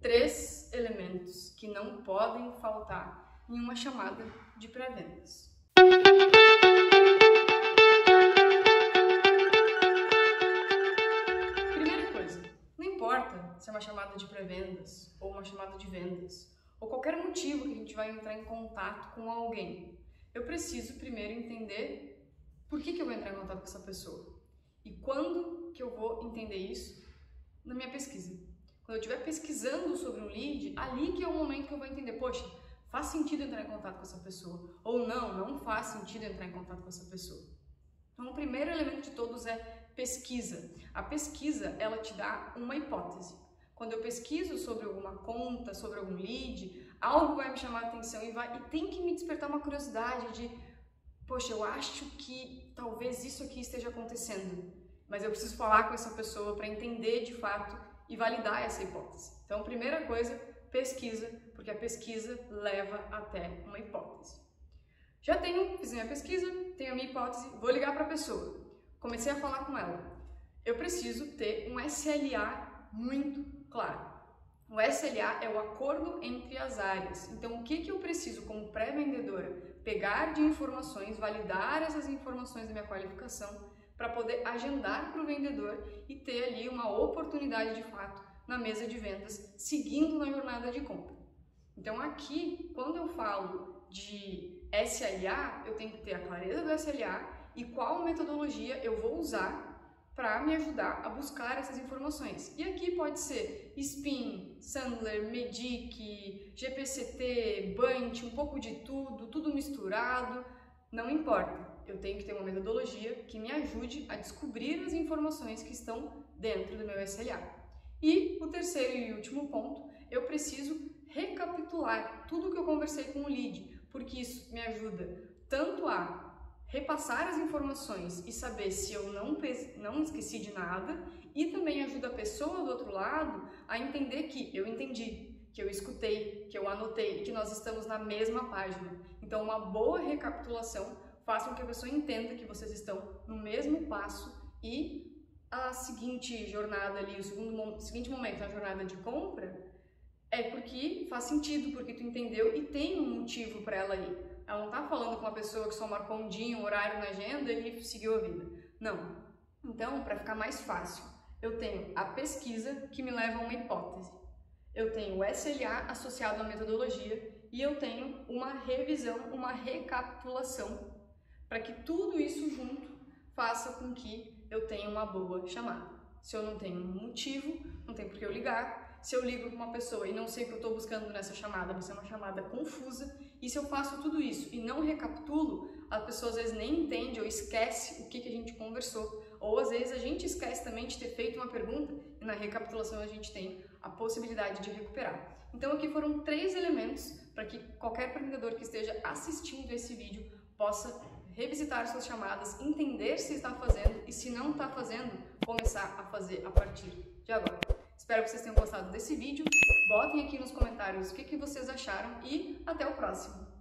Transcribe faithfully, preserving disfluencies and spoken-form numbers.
três elementos que não podem faltar em uma chamada de pré-vendas. Primeira coisa, não importa se é uma chamada de pré-vendas ou uma chamada de vendas, ou qualquer motivo que a gente vai entrar em contato com alguém, eu preciso primeiro entender por que, que eu vou entrar em contato com essa pessoa. E quando que eu vou entender isso? Na minha pesquisa. Quando eu estiver pesquisando sobre um lead, ali que é o momento que eu vou entender, poxa, faz sentido entrar em contato com essa pessoa? Ou não, não faz sentido entrar em contato com essa pessoa. Então, o primeiro elemento de todos é pesquisa. A pesquisa, ela te dá uma hipótese. Quando eu pesquiso sobre alguma conta, sobre algum lead, algo vai me chamar a atenção e, vai, e tem que me despertar uma curiosidade de, poxa, eu acho que talvez isso aqui esteja acontecendo, mas eu preciso falar com essa pessoa para entender de fato e validar essa hipótese. Então, primeira coisa, pesquisa, porque a pesquisa leva até uma hipótese. Já tenho, fiz minha pesquisa, tenho a minha hipótese, vou ligar para a pessoa. Comecei a falar com ela. Eu preciso ter um S L A muito claro. O S L A é o acordo entre as áreas. Então, o que, que eu preciso como pré-vendedora? Pegar de informações, validar essas informações da minha qualificação para poder agendar para o vendedor e ter ali uma oportunidade de fato na mesa de vendas, seguindo na jornada de compra. Então, aqui, quando eu falo de S L A, eu tenho que ter a clareza do S L A e qual metodologia eu vou usar para me ajudar a buscar essas informações. E aqui pode ser S P I N, Sandler, Medic, G P C T, Bunch, um pouco de tudo, tudo misturado, não importa. Eu tenho que ter uma metodologia que me ajude a descobrir as informações que estão dentro do meu S L A. E o terceiro e último ponto, eu preciso recapitular tudo que eu conversei com o lead, porque isso me ajuda tanto a repassar as informações e saber se eu não, não esqueci de nada, e também ajuda a pessoa do outro lado a entender que eu entendi, que eu escutei, que eu anotei e que nós estamos na mesma página. Então, uma boa recapitulação faz com que a pessoa entenda que vocês estão no mesmo passo e a seguinte jornada ali, o segundo, seguinte momento na jornada de compra é porque faz sentido, porque tu entendeu e tem um motivo para ela ir. Ela não está falando com uma pessoa que só marcou um dia, um horário na agenda e seguiu a vida. Não. Então, para ficar mais fácil, eu tenho a pesquisa que me leva a uma hipótese. Eu tenho o S L A associado à metodologia e eu tenho uma revisão, uma recapitulação para que tudo isso junto faça com que eu tenha uma boa chamada. Se eu não tenho um motivo, não tem por que eu ligar. Se eu ligo para uma pessoa e não sei o que eu estou buscando nessa chamada, vai ser uma chamada confusa. E se eu faço tudo isso e não recapitulo, a pessoa às vezes nem entende ou esquece o que, que a gente conversou. Ou às vezes a gente esquece também de ter feito uma pergunta e na recapitulação a gente tem a possibilidade de recuperar. Então aqui foram três elementos para que qualquer vendedor que esteja assistindo esse vídeo possa revisitar suas chamadas, entender se está fazendo e se não está fazendo, começar a fazer a partir de agora. Espero que vocês tenham gostado desse vídeo, botem aqui nos comentários o que, que vocês acharam e até o próximo!